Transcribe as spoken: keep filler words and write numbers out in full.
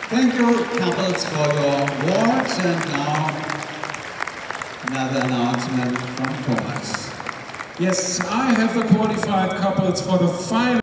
Thank you, couples, for your words, and now another announcement from Thomas. Yes, I have the qualified couples for the final.